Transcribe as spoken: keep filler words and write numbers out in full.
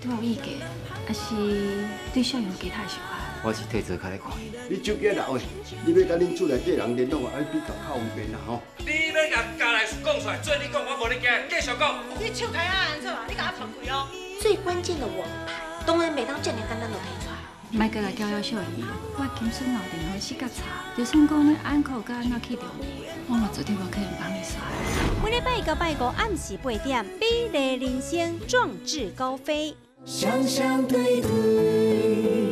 对我有意见，还是对小杨其他的想法？ 我是替做开来看。 你手机老诶，你要甲恁厝内底人联络，爱比较较方便啦吼。 你要甲家内事讲出来，做你讲，我无你惊，继续讲。 你手开啊安怎啊？你甲我传开哦。 最关键的王牌，当然袂当这么简单就提出来。 莫过来搅搅小姨，我金孙老弟好四角茶，就算讲你安可甲安怎去着你，我嘛绝对无可能帮你耍。 每礼拜到拜五暗时八点，美丽人生壮志高飞。 想想对对。